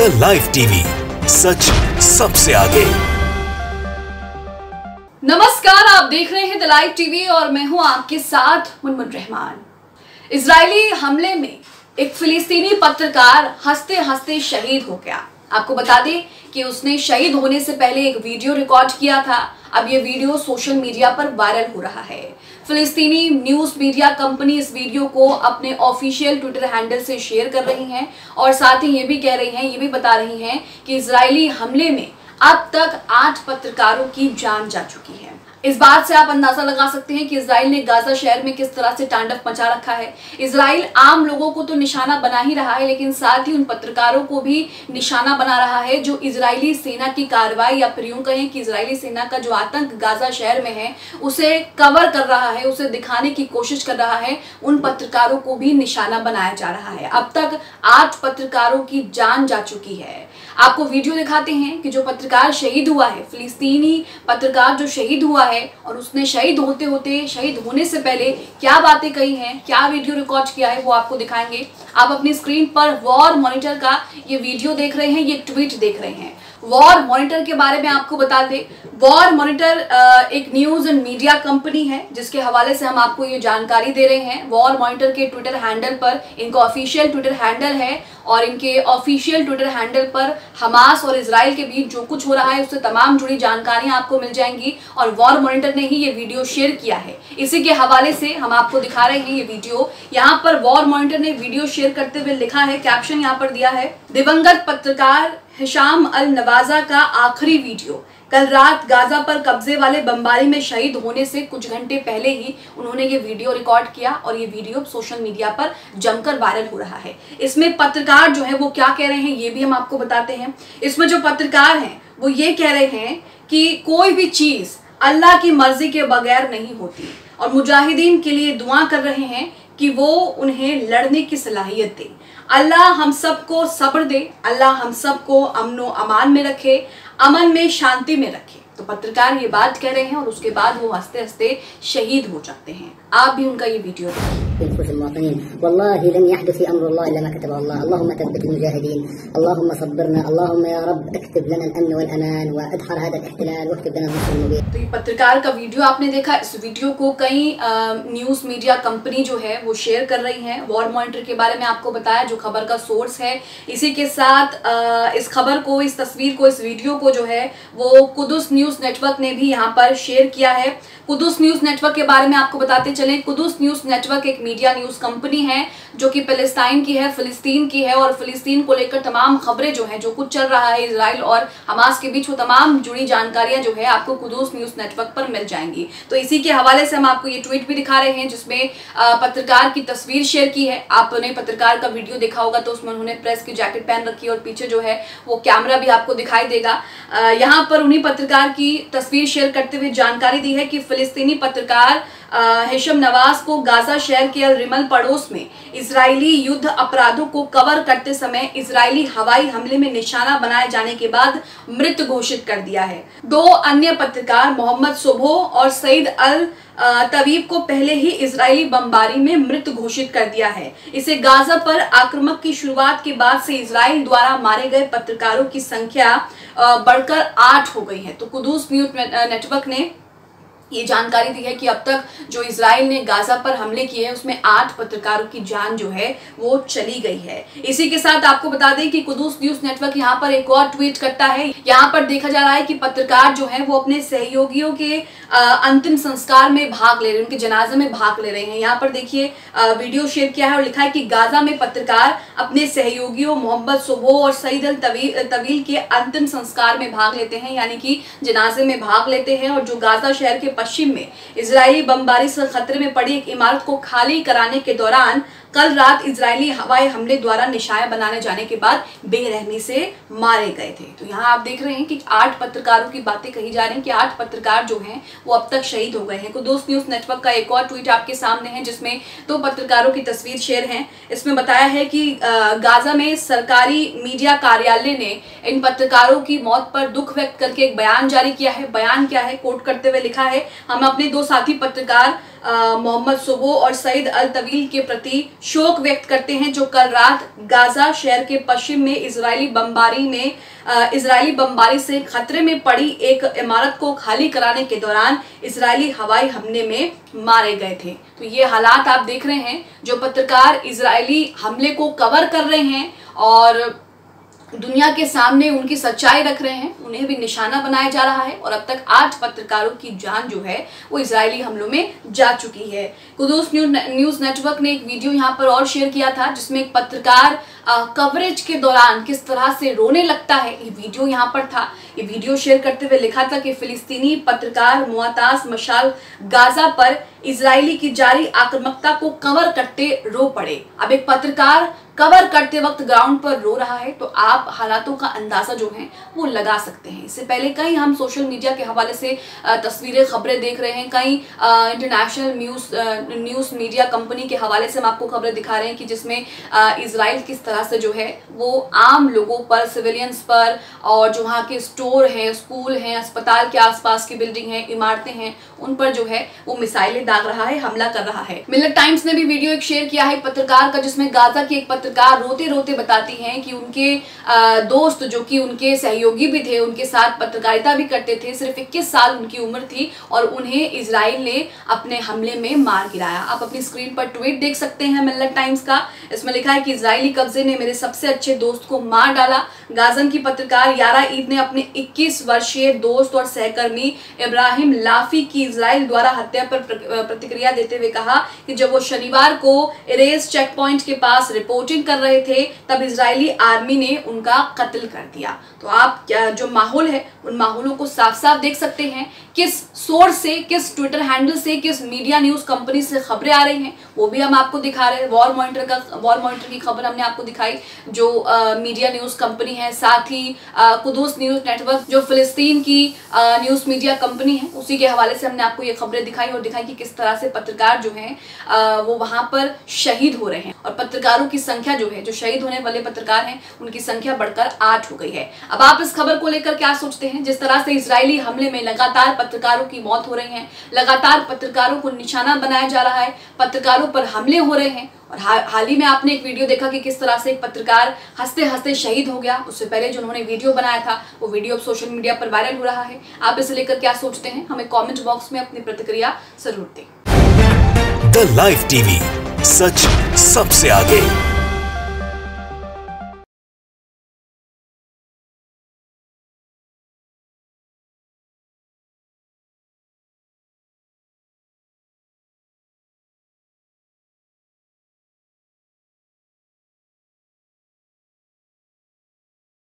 The live TV, सच सबसे आगे। नमस्कार, आप देख रहे हैं द लाइव टीवी और मैं हूं आपके साथ मुनमुन रहमान। इजरायली हमले में एक फिलिस्तीनी पत्रकार हंसते हंसते शहीद हो गया। आपको बता दें कि उसने शहीद होने से पहले एक वीडियो रिकॉर्ड किया था। अब ये वीडियो सोशल मीडिया पर वायरल हो रहा है। फिलिस्तीनी न्यूज मीडिया कंपनी इस वीडियो को अपने ऑफिशियल ट्विटर हैंडल से शेयर कर रही हैं और साथ ही ये भी कह रही हैं, ये भी बता रही हैं कि इजरायली हमले में अब तक 8 पत्रकारों की जान जा चुकी है। इस बात से आप अंदाजा लगा सकते हैं कि इजराइल ने गाजा शहर में किस तरह से तांडव मचा रखा है। इजराइल आम लोगों को तो निशाना बना ही रहा है, लेकिन साथ ही उन पत्रकारों को भी निशाना बना रहा है जो इजरायली सेना की कार्रवाई या फिर यूं कहें कि इजरायली सेना का जो आतंक गाजा शहर में है उसे कवर कर रहा है, उसे दिखाने की कोशिश कर रहा है। उन पत्रकारों को भी निशाना बनाया जा रहा है। अब तक 8 पत्रकारों की जान जा चुकी है। आपको वीडियो दिखाते हैं कि जो पत्रकार शहीद हुआ है, फिलिस्तीनी पत्रकार जो शहीद हुआ है और उसने शहीद होने से पहले क्या बातें कही हैं, क्या वीडियो रिकॉर्ड किया है, वो आपको दिखाएंगे। आप अपनी स्क्रीन पर वॉर मॉनिटर का ये वीडियो देख रहे हैं, ये ट्वीट देख रहे हैं। वॉर मॉनिटर के बारे में आपको बता दें, वॉर मॉनिटर एक न्यूज एंड मीडिया कंपनी है जिसके हवाले से हम आपको ये जानकारी दे रहे हैं। वॉर मॉनिटर के ट्विटर हैंडल पर, इनका ऑफिशियल ट्विटर हैंडल है और इनके ऑफिशियल ट्विटर हैंडल पर हमास और इजराइल के बीच जो कुछ हो रहा है उससे तमाम जुड़ी जानकारियां आपको मिल जाएंगी और वॉर मॉनिटर ने ही ये वीडियो शेयर किया है। इसी के हवाले से हम आपको दिखा रहे हैं ये वीडियो। यहाँ पर वॉर मॉनिटर ने वीडियो शेयर करते हुए लिखा है, कैप्शन यहाँ पर दिया है, दिवंगत पत्रकार हिशाम अल नवाजा का आखिरी वीडियो। कल रात गाजा पर कब्जे वाले बमबारी में शहीद होने से कुछ घंटे पहले ही उन्होंने ये वीडियो रिकॉर्ड किया और ये वीडियो सोशल मीडिया पर जमकर वायरल हो रहा है। इसमें पत्रकार जो है वो क्या कह रहे हैं ये भी हम आपको बताते हैं। इसमें जो पत्रकार हैं वो ये कह रहे हैं कि कोई भी चीज अल्लाह की मर्जी के बगैर नहीं होती और मुजाहिदीन के लिए दुआ कर रहे हैं कि वो उन्हें लड़ने की सलाहियत दे। अल्लाह हम सबको सब्र दे, अल्लाह हम सबको अमनो अमान में रखे, अमन में शांति में रखे। तो पत्रकार ये बात कह रहे हैं और उसके बाद वो हंसते हंसते शहीद हो जाते हैं। आप भी उनका ये वीडियो देखें। والله لن يحدث أمر الله إلا ما كتبه الله. اللهم ثبت المجاهدين، اللهم صبرنا، اللهم يا رب اكتب لنا الأمن والأمان وادحر هذا الاحتلال واكتب لنا النصر المبين। तो ये पत्रकार का वीडियो आपने देखा। इस वीडियो को कई न्यूज मीडिया कंपनी जो है वो शेयर कर रही है। वॉर मॉनिटर के बारे में आपको बताया जो खबर का सोर्स है। इसी के साथ इस खबर को, इस तस्वीर को, इस वीडियो को जो है वो कुदस न्यूज नेटवर्क ने भी यहाँ पर शेयर किया है। कुदस न्यूज नेटवर्क के बारे में आपको बताते चले, कुदस न्यूज नेटवर्क एक मीडिया न्यूज कंपनी है जो कि पैलेस्टाइन की है, फिलिस्तीन की है और फिलिस्तीन को लेकर तमाम खबरें जो हैं, जो कुछ चल रहा है इजराइल और हमास के बीच, वो तमाम जुड़ी जानकारियां जो है आपको कुदस न्यूज नेटवर्क पर मिल जाएंगी। तो इसी के हवाले से हम आपको ये ट्वीट भी दिखा रहे हैं जिसमें पत्रकार की तस्वीर शेयर की है। आपने पत्रकार का वीडियो देखा होगा तो उसमें उन्होंने प्रेस की जैकेट पहन रखी है और पीछे जो है वो कैमरा भी आपको दिखाई देगा। यहाँ पर उन्हीं पत्रकार की तस्वीर शेयर करते हुए जानकारी दी है कि फिलिस्तीनी पत्रकार हिशाम नवाज को गाजा शहर के अल रिमल पड़ोस में इजरायली युद्ध अपराधों को कवर करते समय इजरायली हवाई हमले में निशाना बनाए जाने के बाद मृत घोषित कर दिया है। 2 अन्य पत्रकार मोहम्मद सुबह और सईद अल तवीब को पहले ही इजरायली बमबारी में मृत घोषित कर दिया है। इसे गाजा पर आक्रमण की शुरुआत के बाद से इजराइल द्वारा मारे गए पत्रकारों की संख्या बढ़कर 8 हो गई है। तो कुदस न्यूज नेटवर्क ने ये जानकारी दी है कि अब तक जो इजराइल ने गाजा पर हमले किए हैं उसमें 8 पत्रकारों की जान जो है वो चली गई है। इसी के साथ आपको बता दें कि कुदस न्यूज नेटवर्क यहाँ पर एक और ट्वीट करता है। यहाँ पर देखा जा रहा है कि पत्रकार जो है वो अपने सहयोगियों के अंतिम संस्कार में भाग ले रहे हैं, उनके जनाजे में भाग ले रहे हैं। यहाँ पर देखिए वीडियो शेयर किया है और लिखा है कि गाजा में पत्रकार अपने सहयोगियों मोहम्मद सुबह और सईद अल तवील के अंतिम संस्कार में भाग लेते हैं, यानी कि जनाजे में भाग लेते हैं। और जो गाजा शहर के पश्चिम में इजरायली बमबारी से खतरे में पड़ी एक इमारत को खाली कराने के दौरान कल रात इजरायली हवाई हमले द्वारा निशाना बनाने जाने के बाद बेरहमी से मारे गए थे। तो यहाँ आप देख रहे हैं कि 8 पत्रकारों की बातें कही जा रही हैं कि 8 पत्रकार जो हैं वो अब तक शहीद हो गए हैं। कुदस न्यूज नेटवर्क का एक और ट्वीट आपके सामने है जिसमें 2 पत्रकारों की तस्वीर शेयर है। इसमें बताया है कि गाजा में सरकारी मीडिया कार्यालय ने इन पत्रकारों की मौत पर दुख व्यक्त करके एक बयान जारी किया है। बयान क्या है, कोट करते हुए लिखा है, हम अपने 2 साथी पत्रकार मोहम्मद सुबो और सईद अल तवील के प्रति शोक व्यक्त करते हैं, जो कल रात गाजा शहर के पश्चिम में इजरायली बमबारी से खतरे में पड़ी एक इमारत को खाली कराने के दौरान इजरायली हवाई हमले में मारे गए थे। तो ये हालात आप देख रहे हैं, जो पत्रकार इजरायली हमले को कवर कर रहे हैं और दुनिया के सामने उनकी सच्चाई रख रहे हैं, उन्हें भी निशाना बनाया जा रहा है। और अब तक 8 पत्रकारों की जान जो है वो इजरायली हमलों में जा चुकी है। कुदूस न्यूज नेटवर्क ने एक वीडियो यहाँ पर और शेयर किया था, जिसमें एक पत्रकार कवरेज के दौरान किस तरह से रोने लगता है। ये वीडियो यहाँ पर था। ये वीडियो शेयर करते हुए लिखा था कि फिलिस्तीनी पत्रकार मुअत्ताज मशाल गाजा पर इजरायली की जारी आक्रामकता को कवर करते रो पड़े। अब एक पत्रकार कवर करते वक्त ग्राउंड पर रो रहा है, तो आप हालातों का अंदाजा जो है वो लगा सकते हैं। इससे पहले कई हम सोशल मीडिया के हवाले से तस्वीरें, खबरें देख रहे हैं। कई इंटरनेशनल न्यूज़ मीडिया कंपनी के हवाले से हम आपको खबरें दिखा रहे हैं कि जिसमें इजराइल किस तरह से जो है वो आम लोगों पर, सिविलियंस पर, और जो वहाँ के स्टोर हैं, स्कूल हैं, अस्पताल के आसपास की बिल्डिंग हैं, इमारतें हैं, उन पर जो है वो मिसाइलें दाग रहा है, हमला कर रहा है। मिलत टाइम्स ने भी वीडियो एक शेयर किया है पत्रकार का, जिसमें गाजा की एक पत्रकार रोते रोते बताती हैं कि उनके दोस्त, जो कि उनके सहयोगी भी थे, उनके साथ पत्रकारिता भी करते थे, सिर्फ 21 साल उनकी उम्र थी और उन्हें इजराइल ने अपने हमले में मार गिराया। आप अपनी स्क्रीन पर ट्वीट देख सकते हैं मिलत टाइम्स का। इसमें लिखा है कि इजरायली कब्जे ने मेरे सबसे अच्छे दोस्त को मार डाला। गाजन की पत्रकार यारा ईद ने अपने 21 वर्षीय दोस्त और सहकर्मी इब्राहिम लाफी की इजराइल द्वारा हत्या पर प्रतिक्रिया देते हुए कहा कि जब वो शनिवार को इरेज चेक पॉइंट के पास रिपोर्टिंग कर रहे थे, तब इजरायली आर्मी ने उनका कत्ल कर दिया। तो आप जो माहौल है उन माहौलों को साफ साफ देख सकते हैं, किस सोर्स से, किस ट्विटर हैंडल से, किस मीडिया न्यूज कंपनी से खबरें आ रही हैं, वो भी हम आपको दिखा रहे हैं। वॉर मॉनिटर की खबर हमने आपको दिखाई, जो मीडिया न्यूज कंपनी है। साथ ही कुदूस न्यूज नेटवर्क, जो फिलिस्तीन की न्यूज मीडिया कंपनी है, उसी के हवाले से हमने आपको ये खबरें दिखाई और दिखाई कि किस तरह से पत्रकार जो हैं वो वहां पर शहीद हो रहे हैं। और पत्रकारों की संख्या जो है, जो शहीद होने वाले पत्रकार हैं, उनकी संख्या बढ़कर 8 हो गई है। अब आप इस खबर को लेकर क्या सोचते हैं? जिस तरह से इजरायली हमले में लगातार पत्रकारों की मौत हो रही है, लगातार पत्रकारों को निशाना बनाया जा रहा है, पत्रकारों पर हमले हो रहे हैं, और हाल ही में आपने एक वीडियो देखा कि किस तरह से एक पत्रकार हंसते हंसते शहीद हो गया। उससे पहले जो उन्होंने वीडियो बनाया था, वो वीडियो अब सोशल मीडिया पर वायरल हो रहा है। आप इसे लेकर क्या सोचते हैं? हमें कमेंट बॉक्स में अपनी प्रतिक्रिया जरूर दें। द लाइव टीवी, सच सबसे आगे।